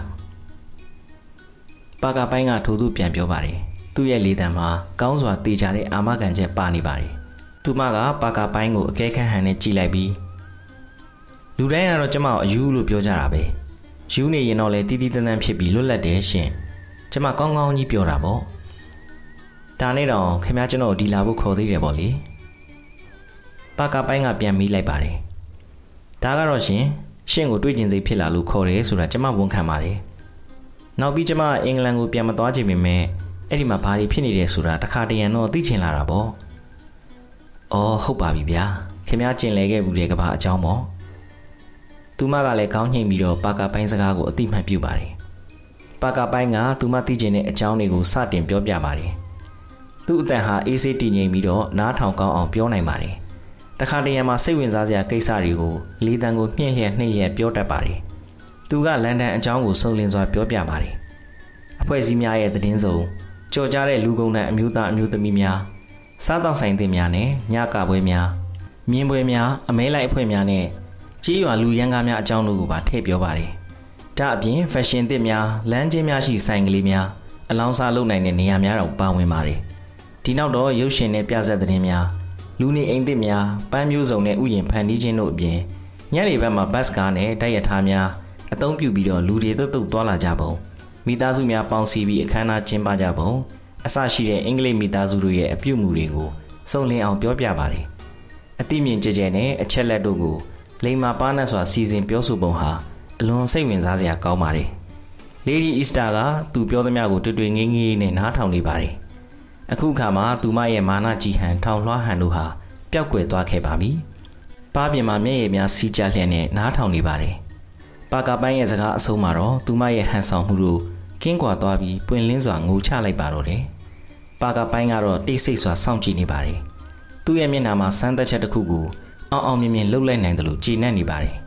[SPEAKER 1] ပါကာပိုင်းကထိုသူပြန်ပြောပါတယ်သူ့ရဲ့လေတံမှာကောင်းစွာတေချာတဲ့အာမခံချက်ပါနေပါတယ်သူမကပါကာပိုင်းကိုအကဲခတ်ဟန်နဲ့ကြည့်လိုက်ပြီးလူတိုင်းကတော့ကျမကိုအယူလို့ပြောကြတာပဲယူနေရင်တော့လေတီးတီးတန်းတန်းဖြစ်ပြီးလွတ်လပ်တယ်ရှင်ကျမကောင်းကောင်းကြီးပြောတာပေါ့ဒါနဲ့တော့ခင်ဗျားကျွန်တော်ဒီလာဖို့ခေါ်သေးတယ်ပေါ့လေပါကာပိုင်းကပြန်မိလိုက်ပါတယ်ဒါကတော့ရှင်ကိုတွေ့ကျင်စိတ်ဖြစ်လာလို့ခေါ်တယ်ဆိုတာကျမဝန်ခံပါတယ်နောက်ပြီးကျမအင်္ဂလန်ကိုပြန်မသွားချင်ပေမဲ့အဲ့ဒီမှာဘာတွေဖြစ်နေတယ်ဆိုတာတခါတရံတော့သိချင်လာတာပေါ့အော်ဟုတ်ပါပြီဗျာခင်ဗျားကျင်လဲခဲ့ဘူးတဲ့ကဘာအကြောင်းပေါ့သူမကလည်းခေါင်းညှိပြီးတော့ပါကာပိုင်းစကားကိုအတိမတ်ပြုပါတယ်ပါကာပိုင်းကသူမသိချင်တဲ့အကြောင်းတွေကိုစတင်ပြောပြပါတယ်သူ့အတန်ဟာအေးဆေးတည်ငြိမ်ပြီးတော့နားထောင်ကောင်းအောင်ပြောနိုင်ပါတယ်တခါတရံမှာစိတ်ဝင်စားစရာကိစ္စတွေကိုလေတံကိုမြင့်လျက်နှိမ့်လျက်ပြောတတ်ပါတယ်သူကလန်ဒန်အကြောင်းကိုစုံလင်စွာပြောပြပါတယ်အဖွဲ့အစည်းများရဲ့သတင်းစုံကြော်ကြားတဲ့လူကုန်တဲ့အမျိုးသားအမျိုးသမီးများစားတောက်ဆိုင်သစ်များနဲ့ညကပွဲများမြင်းပွဲများအမဲလိုက်အဖွဲ့များနဲ့ကြေးရွာလူရန်ကားများအကြောင်းတို့ကိုပါထည့်ပြောပါတယ်ဒါအပြင်ဖက်ရှင်သစ်များလမ်းကျင်းများရှိဆိုင်ကလေးများအလောင်းစားလုပ်နိုင်တဲ့နေရာများတော့ပါဝင်ပါတယ်ဒီနောက်တော့ရုပ်ရှင်နဲ့ပြဆက်သတင်းများလူနေအိမ်သစ်များပန်းမျိုးစုံနဲ့ဥယျာဉ်ဖန်တီးခြင်းတို့အပြင်ညနေဘက်မှာဘတ်စကားနဲ့တိုက်ရထားများအသုံးပြုပြီးတော့လူတွေတုတ်သွားလာကြပုံမိသားစုများပေါင်းစည်းပြီးအခမ်းအနားကျင်းပကြပုံအစရှိတဲ့အင်္ဂလိပ်မိသားစုတို့ရဲ့အပြုအမူတွေကိုစုံလင်အောင်ပြောပြပါတယ်အသိမြင်ကြဲကြဲနဲ့အချက်လက်တို့ကိုလိမ္မာပါးနပ်စွာစီစဉ်ပြောဆိုပုံဟာအလွန်စိတ်ဝင်စားစရာကောင်းပါတယ်လေဒီအီစတာကသူပြောသမျှကိုတွေ့တွေ့ငင်းငင်းနဲ့နားထောင်နေပါတယ်အခုအခါမှာသူမရဲ့မာနကြီးဟန်ထောင်လွှားဟန်တို့ဟာပျောက်ကွယ်သွားခဲ့ပါပြီ။ပါးပြင်မှာမျက်ရည်များစီးကျလျက်နဲ့နားထောင်နေပါတယ်။ပါကာပိုင်းရဲ့စကားအဆုံးမှာတော့သူမရဲ့ဟန်ဆောင်မှုတို့ကင်းကွာသွားပြီးပွင့်လင်းစွာငိုချလိုက်ပါတော့တယ်။ပါကာပိုင်းကတော့တိတ်ဆိတ်စွာစောင့်ကြည့်နေပါတယ်။သူ့ရဲ့မျက်နှာမှာစမ်းသပ်ချက်တစ်ခုကိုအောင်မြင်မြင်လှုပ်လိုက်နိုင်တယ်လို့ကျေနပ်နေပါတယ်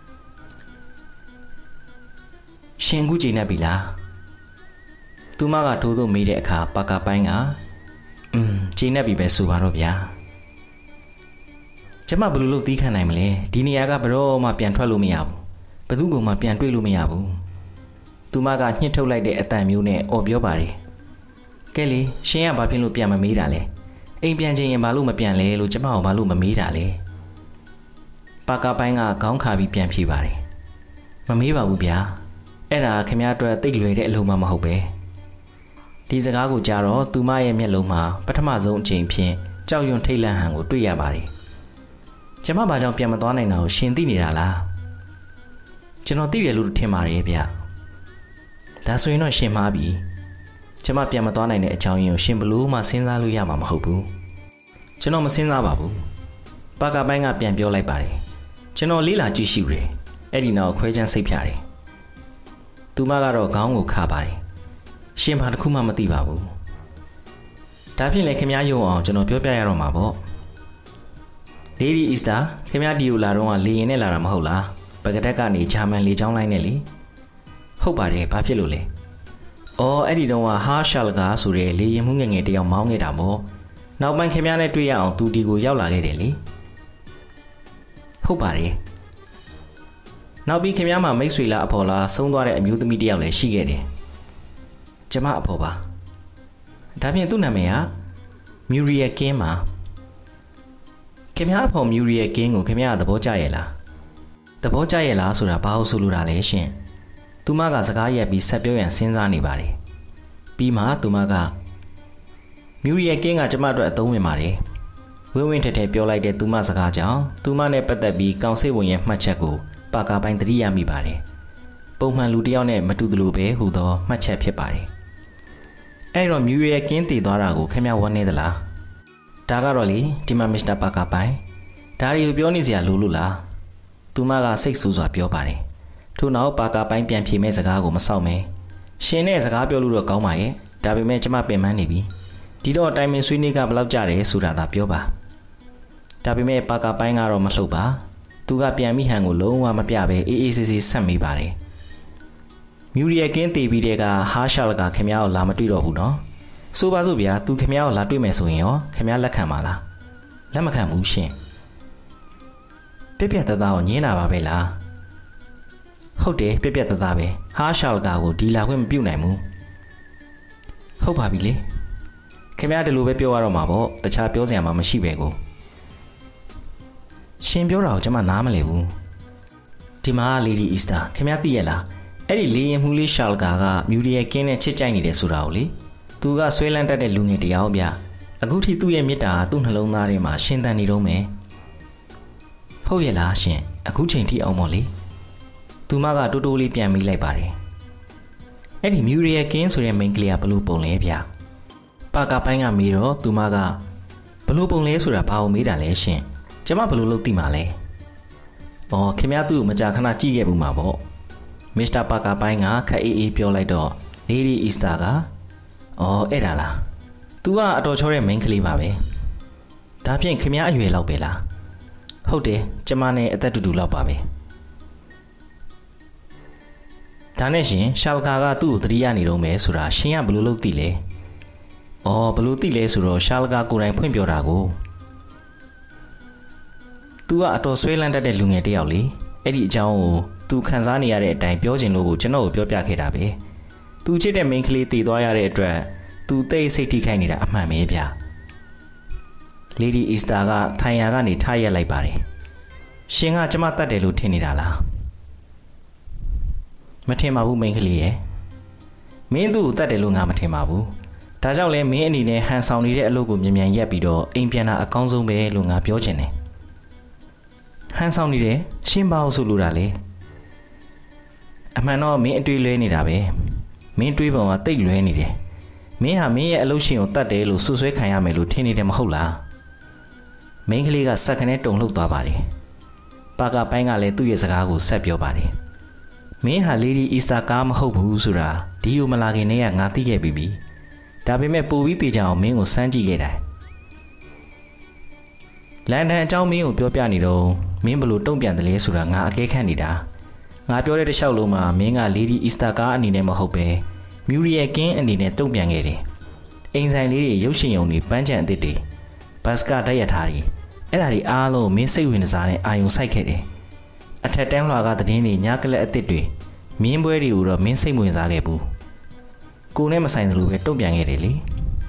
[SPEAKER 1] ။ရှင်ကူကျေနပ်ပြီလား။သူမကထိုးထိုးမေးတဲ့အခါပါကာပိုင်းကကျေနပ်ပြီပဲဆိုပါတော့ဗျာကျမဘယ်လိုလုပ်သီးခံနိုင်မလဲဒီနေရာကဘယ်တော့မှပြန်ထွက်လို့မရဘူးဘယ်သူကမှပြန်တွေ့လို့မရဘူးသူမကညှစ်ထုတ်လိုက်တဲ့အတန်မျိုးနဲ့အော်ပြောပါတယ်ကဲလေရှင်ကဘာဖြစ်လို့ပြန်မမေးတာလဲအိမ်ပြန်ချင်ရင်ဘာလို့မပြန်လဲလို့ကျမကဘာလို့မမေးတာလဲပါကာပိုင်းကခေါင်းခါပြီးပြန်ဖြေပါတယ်မမေးပါဘူးဗျာအဲ့ဒါခင်ဗျားအတွက်သိလွယ်တဲ့အလုံးမှမဟုတ်ပဲဒီစကားကိုကြားတော့သူမရဲ့မျက်လုံးမှာပထမဆုံးအချိန်ဖြင့်ကြောက်ရွံ့ထိတ်လန့်ဟန်ကိုတွေ့ရပါတယ်။ကျမဘာကြောင့်ပြန်မသွားနိုင်တာကိုရှင်သိနေတာလား။ကျွန်တော်သိတယ်လို့ထင်ပါတယ်ဗျ။ဒါဆိုရင်တော့ရှင်မှားပြီ။ကျမပြန်မသွားနိုင်တဲ့အကြောင်းရင်းကိုရှင်ဘလို့မှစဉ်းစားလို့ရမှာမဟုတ်ဘူး။ကျွန်တော်မစဉ်းစားပါဘူး။ပါကာပိုင်းကပြန်ပြောလိုက်ပါတယ်။ကျွန်တော်လေးလာကြည့်ရှုတယ်။အဲ့ဒီနောက်ခွဲချမ်းစိတ်ဖြာတယ်။သူမကတော့ခေါင်းကိုခါပါတယ်ရှင်ဘာတစ်ခုမှမသိပါဘူးဒါဖြင့်လည်းခင်ဗျားယုံအောင်ကျွန်တော်ပြောပြရတော့မှာပေါ့လေဒီအီစတာခင်ဗျားဒီကိုလာတော့ကလေရင်နဲ့လာတာမဟုတ်လားပကတက်ကနေဂျာမန်လေချောင်းလိုက်နဲ့လေဟုတ်ပါတယ်ဘာဖြစ်လို့လဲအော်အဲ့ဒီတော့ဟာရှာလကာဆိုတဲ့လေရင်မှုငယ်ငယ်တယောက်မောင်းခဲ့တာပေါ့နောက်ပိုင်းခင်ဗျားနဲ့တွေ့ရအောင်သူဒီကိုရောက်လာခဲ့တယ်လေဟုတ်ပါတယ်နောက်ပြီးခင်ဗျားမှာမိတ်ဆွေလားအဖော်လားဆုံးသွားတဲ့အမျိုးသမီးတယောက်လည်းရှိခဲ့တယ်ကျမအဖော်ပါဒါဖြင့်သူ့နာမည်ကမြူရီယာကင်းပါခင်ဗျားအဖေမြူရီရဲ့ကင်းကိုခင်ဗျားသဘောကျရဲ့လားသဘောကျရဲ့လားဆိုတာဘာလို့ဆိုလိုတာလဲရှင်သူမကစကားရက်ပြီးဆက်ပြောရန်စဉ်းစားနေပါတယ်ပြီးမှသူမကမြူရီရဲ့ကင်းကကျမတို့အသုံးဝင်ပါတယ်ဝင်းဝင်းထက်ထက်ပြောလိုက်တဲ့သူမစကားကြောင့်သူမနဲ့ပတ်သက်ပြီးကောင်စစ်ဝင်ရဲ့မှတ်ချက်ကိုပါကာပိုင်းသတိရမိပါတယ်ပုံမှန်လူတစ်ယောက်နဲ့မတူသလိုပဲဟူသောမှတ်ချက်ဖြစ်ပါတယ်အဲ့တော့မြူရီရဲ့ကင်းတည်သွားတာကိုခင်ဗျားဝမ်းနေသလားဒါကတော့လေဒီမှာမစ္စတာပါကာပိုင်းဒါရီကိုပြောနေစရာလိုလို့လားသူမကစိတ်ဆူစွာပြောပါတယ်ထို့နောက်ပါကာပိုင်းပြန်ဖြေမဲ့စကားကိုမဆောက်မဲရှင်နဲ့စကားပြောလို့တော့ကောင်းပါရဲ့ဒါပေမဲ့ကျမပင်ပန်းနေပြီဒီတော့အတိုင်းမင်းဆွေးနွေးကဘယ်လောက်ကြတယ်ဆိုတာသာပြောပါဒါပေမဲ့ပါကာပိုင်းကတော့မလှုပ်ပါသူကပြန်မိဟန်ကိုလုံးဝမပြပဲအေးအေးဆေးဆေးဆက်မိပါတယ်မြူရီရဲ့ကင်းတည်ပြီးတဲ့ကဟာရှာလကခင်ဗျားကိုလာမတွေ့တော့ဘူးနော်ဆိုပါစို့ဗျာသူခင်ဗျားကိုလာတွေ့မယ်ဆိုရင်ရောခင်ဗျားလက်ခံပါလားလက်မခံဘူးရှင်ပြပြတသားကိုညင်းတာပါပဲလားဟုတ်တယ်ပြပြတသားပဲဟာရှာလကကိုဒီလာခွင့်မပြုနိုင်ဘူးဟုတ်ပါပြီလေခင်ဗျားဒီလိုပဲပြောရတော့မှာပေါ့တခြားပြောစရာမှမရှိပဲကိုရှင်ပြောတာကိုကျွန်မနားမလည်ဘူးဒီမှာလေဒီအီစတာခင်ဗျားသိရလားအဲ့ဒီလေရင်မှုလေးရှာလကာကမြူရီရဲ့ကင်းနဲ့ချစ်ကြိုက်နေတယ်ဆိုတာကိုလေသူကဆွဲလန်းတတ်တဲ့လူငယ်တယောက်ဗျအခုထိသူ့ရဲ့မေတ္တာသူ့နှလုံးသားထဲမှာရှင်သန်နေတော့မယ်ဟုတ်ရဲ့လားရှင်အခုချိန်ထိအောင်မို့လေသူမကတိုးတိုးလေးပြန်မိလိုက်ပါတယ်အဲ့ဒီမြူရီရဲ့ကင်းဆိုတဲ့မိန်းကလေးကဘလို့ပုံလဲဗျပါကာပိုင်းကမေးတော့သူမကဘလို့ပုံလဲဆိုတာဘာလို့မေးတာလဲရှင်ကျမဘလို့လုပ်သိမှာလဲအော်ခင်ဗျားသူ့ကိုမကြာခဏကြည့်ခဲ့ဘူးမှာပေါ့မစ္စတာပါကာပိုင်းကခက်အေးအေးပြောလိုက်တော့လေဒီအီစတာကအော်အဲ့ဒါလား तू ကအတော်ချောတဲ့ main ကလေးပါပဲဒါဖြင့်ခင်ဗျားအရွယ်လောက်ပဲလားဟုတ်တယ်ကျမနဲ့အသက်တူတူလောက်ပါပဲဒါနဲ့ရှင်ရှာလကာကသူ့ကိုတတိယနေတော့မယ်ဆိုတာရှင်ကဘလို့လုပ်သိလဲအော်ဘလို့သိလဲဆိုတော့ရှာလကာကိုယ်တိုင်ဖွင့်ပြောတာကို तू ကအတော်ဆွဲလန်းတတ်တဲ့လူငယ်တစ်ယောက်လေအဲ့ဒီအကြောင်းကို तू ခံစားနေရတဲ့အတိုင်းပြောချင်လို့ကိုကျွန်တော်ကိုပြောပြခဲ့တာပဲ तू ချစ်တဲ့ main ကလေးတည်သွားရတဲ့အတွက် तू တိတ်စိတ်ထိခိုက်နေတာအမှန်ပဲဗျာ Lady Easter ကထိုင်ရာကနေထားရက်လိုက်ပါတယ်ရှင်ကကျမတတ်တယ်လို့ထင်နေတာလားမထင်ပါဘူး main ကလေးရဲ့မင်းသူ့ကိုတတ်တယ်လို့ငါမထင်ပါဘူးဒါကြောင့်လဲမင်းအနေနဲ့ဟန်ဆောင်နေတဲ့အလုပ်ကိုမြန်မြန်ရက်ပြီးတော့အိမ်ပြန်တာအကောင်းဆုံးပဲလို့ငါပြောချင်တယ်ဟန်ဆောင်နေတယ်ရှင်ဘာလို့ဆိုလိုတာလဲအမှန်တော့မင်းအတွေးလွဲနေတာပဲမင်းတွေးပုံကတိတ်လွဲနေတယ်မင်းဟာမင်းရဲ့အလုပ်ရှင်ကိုတတ်တယ်လို့ဆွဆွဲခံရမယ်လို့ထင်နေတယ်မဟုတ်လားမင်းကလေးကစက္ကနဲ့တုံလှုပ်သွားပါတယ်ပါကာပိုင်းကလည်းသူ့ရဲ့စကားကိုဆက်ပြောပါတယ်မင်းဟာလေဒီအီစတာကားမဟုတ်ဘူးဆိုတာဒီကိုမလာခင်တည်းကငါသိခဲ့ပြီဒါပေမဲ့ပိုပြီးတေချာအောင်မင်းကိုစမ်းကြည့်ခဲ့တယ်လန်ဒန်အကြောင်းမင်းကိုပြောပြနေတော့မင်းဘလို့တုံ့ပြန်တယ်လဲဆိုတာငါအကဲခတ်နေတာငါပြောတဲ့တစ်လျှောက်လုံးမှာမင်းကလေဒီအီစတာကားအနေနဲ့မဟုတ်ပဲမြူရီရဲ့ကင်းအနေနဲ့တုံ့ပြန်ခဲ့တယ်အိမ်ဆိုင်လေးတွေရုပ်ရှင်ရုံတွေပန်းချံအသစ်တွေဘတ်စကာတိုက်ရထားတွေအဲ့ဒါတွေအားလုံးမင်းစိတ်ဝင်စားတဲ့အာယုံစိုက်ခဲ့တယ်အထက်တန်းလွှာကသတင်းတွေညကလက်အသစ်တွေမင်းပွဲတွေကိုတော့မင်းစိတ်ဝင်စားခဲ့ဘူးကိုနဲ့မဆိုင်သလိုပဲတုံ့ပြန်ခဲ့တယ်လေ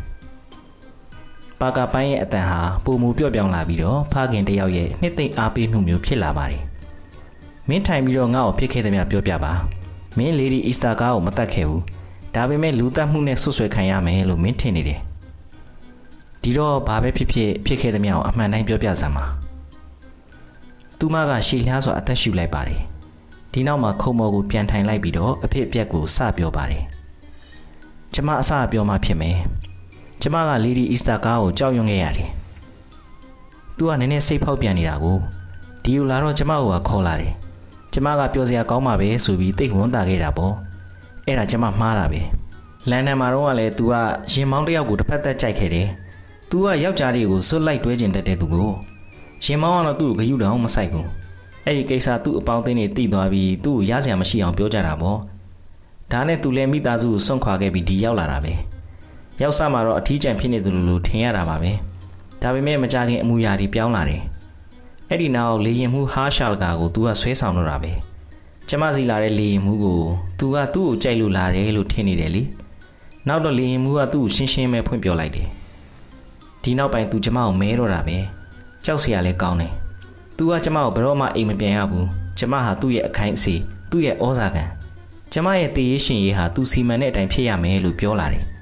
[SPEAKER 1] ပါကာပိုင်းရဲ့အတန်ဟာပုံမူပြော့ပြောင်းလာပြီးတော့ဖခင်တယောက်ရဲ့နှစ်သိမ့်အားပေးမှုမျိုးဖြစ်လာပါတယ်မင်းထိုင်ပြီးတော့ငါ့ကိုဖြစ်ခဲ့တဲ့များပြောပြပါမင်းလေဒီအီစတာကားကိုမတတ်ခဲ့ဘူးဒါပေမဲ့လူသက်မှုနဲ့ဆွဆွဲခံရမယ်လို့မင်းထင်နေတယ်ဒီတော့ဘာပဲဖြစ်ခဲ့တဲ့များကိုအမှန်တိုင်းပြောပြစမ်းပါသူမကရှည်လျားစွာအသက်ရှူလိုက်ပါတယ်ဒီနောက်မှာခုံမော်ကိုပြန်ထိုင်လိုက်ပြီးတော့အဖြစ်အပျက်ကိုစပြောပါတယ်ကျမအစပြောမှဖြစ်မယ်ကျမကလေဒီအီစတာကားကိုကြောက်ရွံ့ခဲ့ရတယ်သူကနည်းနည်းစိတ်ဖောက်ပြန်နေတာကိုဒီလိုလာတော့ကျမကခေါ်လာတယ်ကျမကပြောစရာကောင်းပါပဲဆိုပြီးတိတ်ဝန်တာခဲ့တာပေါ့အဲ့ဒါကျမမှားတာပဲလန်ဒန်မှာတော့ကလည်း तू ကရင်မောင်းတစ်ယောက်ကိုတစ်ဖက်သက်ကြိုက်ခဲ့တယ် तू ကယောက်ျားလေးကိုစွတ်လိုက်တွဲကျင်တတ်တဲ့သူကိုရင်မောင်းကတော့သူ့ကိုဂယုတောင်မဆိုင်ဘူးအဲ့ဒီကိစ္စသူ့အပေါင်းအသင်းတွေတိသွားပြီးသူ့ကိုရစရာမရှိအောင်ပြောကြတာပေါ့ဒါနဲ့ तू လည်းမိသားစုကိုစွန့်ခွာခဲ့ပြီးဒီရောက်လာတာပဲရောက်စမှာတော့အထီးကျန်ဖြစ်နေသူလိုထင်ရတာပါပဲဒါပေမဲ့မကြခင်အမူအရာတွေပြောင်းလာတယ်အဲ့ဒီနောက်လေရင်မှုဟာရှာလကာကို तू ကဆွဲဆောင်တော့တာပဲကျမစီလာတဲ့လေရင်မှုကို तू ကသူ့ကိုကြိုက်လို့လာတယ်လို့ထင်နေတယ်လေနောက်တော့လေရင်မှုကသူ့ကိုရှင်းရှင်းပဲဖွင့်ပြောလိုက်တယ်ဒီနောက်ပိုင်း तू ကျမကိုမဲတော့တာပဲကြောက်စရာလည်းကောင်းတယ်။ तू ကကျမကိုဘယ်တော့မှအိမ်မပြန်ရဘူး။ကျမဟာသူ့ရဲ့အခိုင်အစီသူ့ရဲ့ဩဇာခံကျမရဲ့တည်ရရှင်ရေးဟာ तू စီမံတဲ့အတိုင်းဖြစ်ရမယ်လို့ပြောလာတယ်။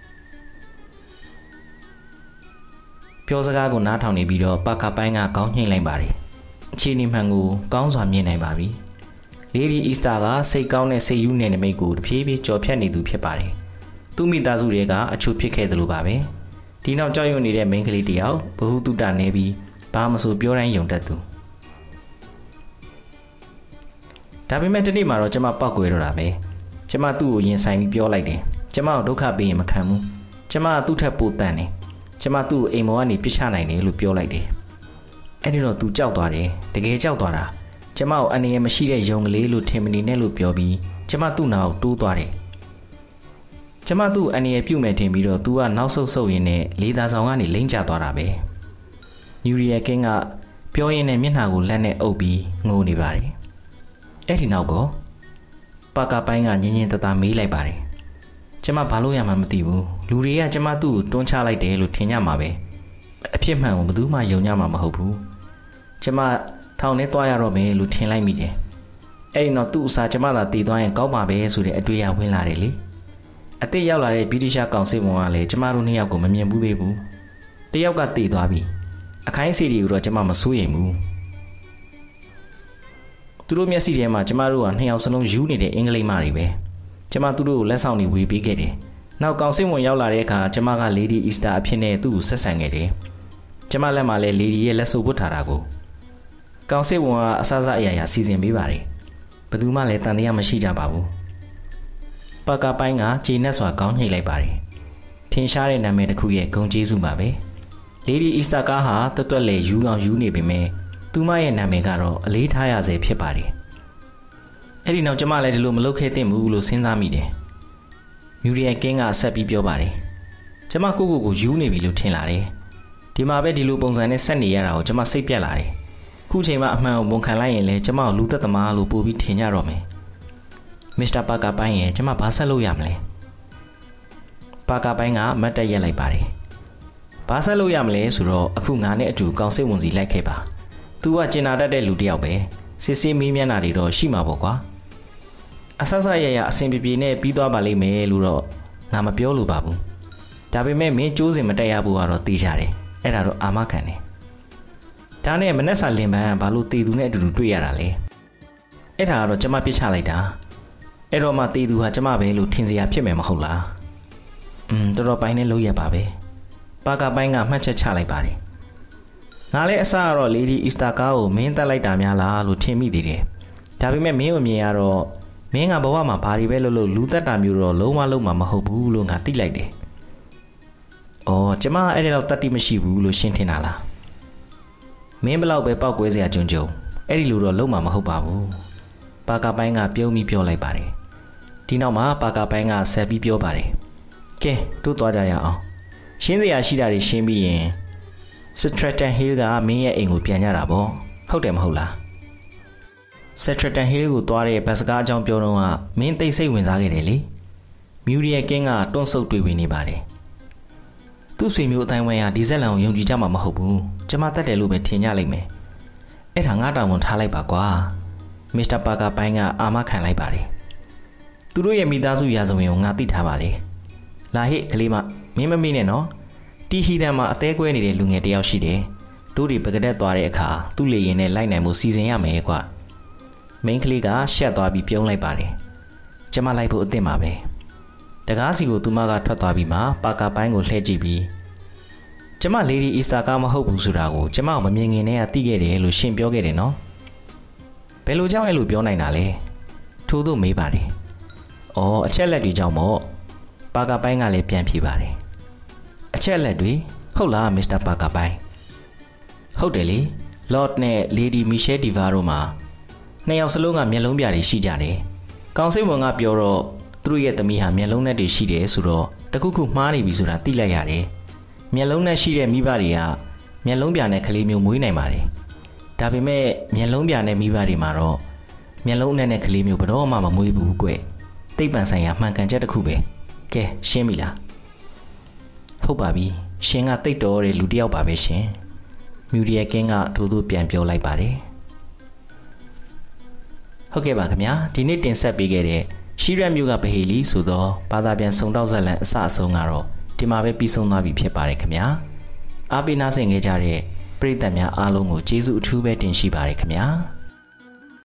[SPEAKER 1] ပြောစကားကိုနားထောင်နေပြီးတော့ပါကာပိုင်းကခေါင်းညှိလိုက်ပါတယ်။အခြေအနေမှန်ကိုကောင်းစွာမြင်နိုင်ပါပြီ။ Lady Easter ကစိတ်ကောင်းတဲ့စိတ်ယူနယ်နိမိတ်ကိုတဖြည်းဖြည်းကြော်ဖြတ်နေသူဖြစ်ပါတယ်။သူ့မိသားစုတွေကအချို့ဖြစ်ခဲ့သလိုပါပဲ။ဒီနောက်ကြောက်ရွံ့နေတဲ့မိန်းကလေးတယောက်ဘ ഹു တုတနေပြီးဘာမှမဆိုပြောတိုင်းယုံတတ်သူ။ဒါပေမဲ့တနေ့မှာတော့ကျမပောက်ကွယ်တော့တာပဲ။ကျမသူ့ကိုရင်ဆိုင်ပြီးပြောလိုက်တယ်။ကျမကိုဒုက္ခပေးရင်မခံဘူး။ကျမကသူ့ထက်ပိုတန်တယ်။ကျမသူ့ကိုအိမ်မောကနေပြစ်ချနိုင်တယ်လို့ပြောလိုက်တယ်။အဲ့ဒီတော့သူကြောက်သွားတယ်။တကယ်ကြောက်သွားတာ။ကျမကိုအနေရမရှိတဲ့ယုံကလေးလို့ထင်မနေနဲ့လို့ပြောပြီးကျမသူ့နာကိုတိုးသွားတယ်။ကျမသူ့အနေရပြုတ်မဲ့ထင်ပြီးတော့သူကနောက်ဆုတ်ဆုတ်ရင်းနဲ့လေးသားဆောင်ကနေလိမ့်ကျသွားတာပဲ။ညူရီယာကင်းကပြောရင်းနဲ့မျက်နှာကိုလက်နဲ့အုပ်ပြီးငိုနေပါတယ်။အဲ့ဒီနောက်ကပါကာပိုင်းကညင်ညင်တသားမေးလိုက်ပါတယ်။ကျမဘာလို့ရမှမသိဘူး။လူတွေကကျမသူ့ကိုတွန်းချလိုက်တယ်လို့ထင်ကြမှာပဲ။အဖြစ်မှန်ကိုဘယ်သူမှယုံကြမှာမဟုတ်ဘူး။ကျမထောင်ထဲသွားရတော့မယ်လို့ထင်လိုက်မိတယ်။အဲ့ဒီတော့သူ့အစားကျမသာတည်သွားရင်ကောင်းပါပဲဆိုတဲ့အတွေ့အကြုံဝင်လာတယ်လေ။အစ်စ်ရောက်လာတဲ့ဗြိတိရှကောင်စစ်ဝန်ကလည်းကျမတို့နှစ်ယောက်ကိုမမြင်ဘူးသေးဘူး။တယောက်ကတည်သွားပြီ။အခိုင်းအစီတွေကိုတော့ကျမမစိုးရိမ်ဘူး။သူတို့မျက်စိထဲမှာကျမတို့ကနှစ်ယောက်စလုံးယူနေတဲ့အင်္ဂလိပ်မတွေပဲ။ကျမသူတို့ကိုလက်ဆောင်တွေဝေပေးခဲ့တယ်။နောက်ကောင်စစ်ဝန်ရောက်လာတဲ့အခါကျမက Lady Easter အဖြစ်နဲ့သူ့ကိုဆက်ဆံခဲ့တယ်။ကျမလက်မှာလည်း Lady ရဲ့လက်စုပ်ဝတ်ထားတာကိုကောင်စစ်ဝန်ကအဆအဆအရာရာစီစဉ်ပေးပါတယ်။ဘယ်သူမှလည်းတန်တရားမရှိကြပါဘူး။ပါကာပိုင်းကခြေနဲ့စွာခေါင်းညှိလိုက်ပါတယ်။ထင်ရှားတဲ့နာမည်တစ်ခုရဲ့ဂုဏ်ကျေးဇူးပါပဲ။ Lady Easter ကဟာတွတ်တွတ်လေယူအောင်ယူနေပေမဲ့သူမရဲ့နာမည်ကတော့အလေးထားရစေဖြစ်ပါတယ်။အဲ့ဒီနောက်ကျမလည်းဒီလိုမလုပ်ခဲ့သင့်ဘူးလို့စဉ်းစားမိတယ်။မြူရီယာကင်းကဆက်ပြီးပြောပါတယ်။ကျမကိုယူနေပြီလို့ထင်လာတယ်။ဒီမှာပဲဒီလိုပုံစံနဲ့ဆက်နေရတာကိုကျမစိတ်ပြက်လာတယ်။ခုချိန်မှာအမှန်ကိုဝန်ခံလိုက်ရင်လည်းကျမကိုလူသက်သမားလို့ပို့ပြီးထင်ကြတော့မယ်။မစ္စတာပါကာပိုင်းရဲ့ကျမဘာဆက်လို့ရမလဲ။ပါကာပိုင်းကမတ်တက်ရက်လိုက်ပါတယ်။ဘာဆက်လို့ရမလဲဆိုတော့အခုငါနဲ့အတူကောင်စစ်ဝန်စီလိုက်ခဲ့ပါ။ तू ကကျင်နာတတ်တဲ့လူတစ်ယောက်ပဲ။စစ်စစ်မေးမြန်းတာတွေတော့ရှိမှာပေါ့ကွာ။အဆဆရရအဆင်ပြေပြေနဲ့ပြီးသွားပါလိမ့်မယ်လို့တော့ငါမပြောလို့ပါဘူး။ဒါပေမဲ့မင်းကြိုးစင်မတက်ရဘူးကတော့သိကြတယ်။အဲ့ဒါတော့အာမခံတယ်။ဒါနဲ့မနက်စာလင်ပန်းကဘာလို့တေသူနဲ့အတူတူတွေ့ရတာလဲ။အဲ့ဒါကတော့ကျမပြစ်ချလိုက်တာ။အဲ့တော့မှတေသူဟာကျမပဲလို့ထင်စရာဖြစ်မယ်မဟုတ်လား။တော်တော်ပိုင်းနဲ့လုံးရပါပဲ။ပါကာပိုင်းကမှတ်ချက်ချလိုက်ပါတယ်။ငါလည်းအစကတော့ Lady Easter ကားကိုမင်းတက်လိုက်တာများလားလို့ထင်မိသေးတယ်။ဒါပေမဲ့မင်းကိုမြင်ရတော့မင်းကဘဝမှာဘာတွေပဲလုပ်လို့လူသက်တာမျိုးတော့လုံးဝလုံးမှာမဟုတ်ဘူးလို့ငါသိလိုက်တယ်။အော်ကျမအဲ့ဒီလောက်တတ်တိမရှိဘူးလို့ရှင်းထင်တာလား။မင်းဘလောက်ပဲပောက်ကွဲစရာကြုံအဲ့ဒီလိုတော့လုံးမှာမဟုတ်ပါဘူး။ပါကာပိုင်းကပြုံးပြီးပြောလိုက်ပါတယ်။ဒီနောက်မှာပါကာပိုင်းကဆက်ပြီးပြောပါတယ်။ကဲတို့သွားကြရအောင်။ရှင်းစရာရှိတာတွေရှင်းပြီးရင်Stratton Hill ကမင်းရဲ့အိမ်ကိုပြန်ကြတာပေါ့ဟုတ်တယ်မဟုတ်လား Stratton Hill ကိုသွားတဲ့ဘတ်စကားအကြောင်းပြောတော့မင်းသိစိတ်ဝင်စားခဲ့တယ်လေမြူရီယာကင်းကတွန့်ဆုတ်တွေ့ဝင်နေပါတယ်သူ့ဆွေမျိုးအတိုင်းဝိုင်းကဒီဇက်လန်ကိုယုံကြည်ကြမှာမဟုတ်ဘူးကျမတတ်တယ်လို့ပဲထင်ကြလိမ့်မယ်အဲ့ဒါငါတောင်းဝန်ထားလိုက်ပါကွာမစ္စတာပါကာပိုင်းကအာမခံလိုက်ပါတယ်သူတို့ရဲ့မိသားစုရာဇဝင်ကိုငါသိထားပါတယ်လာဟိကလေးမမင်းမမေ့နဲ့နော်တီဟီတန်မှာအသေးကွဲနေတဲ့လူငယ်တယောက်ရှိတယ်။တို့တွေပကတက်သွားတဲ့အခါသူ့လေရင်နဲ့လိုက်နိုင်မှုစီစဉ်ရမယ်ကွ။မိန်းကလေးကရှက်သွားပြီးပြုံးလိုက်ပါတယ်။ကျမလိုက်ဖို့အသင့်ပါပဲ။တကားစီကိုသူမကထွက်သွားပြီးမှပါကာပိုင်းကိုလှည့်ကြည့်ပြီးကျမ Lady Easter ကမဟုတ်ဘူးဆိုတာကိုကျမကိုမမြင်ခင်တည်းကသိခဲ့တယ်လို့ရှင်းပြောခဲ့တယ်နော်။ဘယ်လိုကြောင့်အဲ့လိုပြောနိုင်တာလဲ။ထို့သို့မေးပါတယ်။အော်အချက်လက်တွေကြောင့်မို့ပါကာပိုင်းကလည်းပြန်ဖြေပါတယ်။အချက်လက်တွေဟုတ်လားမစ္စတာပါကာပိုင်းဟုတ်တယ်လေလော့ဒ်နဲ့ Lady Michelle Diva တို့မှာနှစ်ယောက်စလုံးကမျက်လုံးပြာတွေရှိကြတယ်ကောင်စိတ်ဝင်ကပြောတော့သူတို့ရဲ့သမီးဟာမျက်လုံးနဲ့တွေရှိတယ်ဆိုတော့တခုခုမှားနေပြီဆိုတာသိလိုက်ရတယ်မျက်လုံးနဲ့ရှိတဲ့မိဘတွေကမျက်လုံးပြာနဲ့ကလေးမျိုးမွေးနိုင်ပါတယ်ဒါပေမဲ့မျက်လုံးပြာနဲ့မိဘတွေမှာတော့မျက်လုံးနဲ့ကလေးမျိုးဘယ်တော့မှမမွေးဘူးကွသိပ္ပံဆိုင်ရာမှန်ကန်ချက်တစ်ခုပဲကဲရှင်းပြီလားဟုတ်ပါပြီရှင်ကတိတ်တော်တဲ့လူတစ်ယောက်ပါပဲရှင်မြူရီယကင်းကထို့သို့ပြန်ပြောလိုက်ပါတယ်ဟုတ်ကဲ့ပါခင်ဗျာဒီနေ့တင်ဆက်ပေးခဲ့တဲ့ရှိရက်မျိုးကပဟေလီဆိုသောဘာသာပြန်စုံတောက်ဇက်လန်အစအဆုံးကတော့ဒီမှာပဲပြီးဆုံးသွားပြီဖြစ်ပါတယ်ခင်ဗျာအားပေးနာဆင်ခဲ့ကြတဲ့ပရိသတ်များအားလုံးကိုကျေးဇူးအထူးပဲတင်ရှိပါတယ်ခင်ဗျာ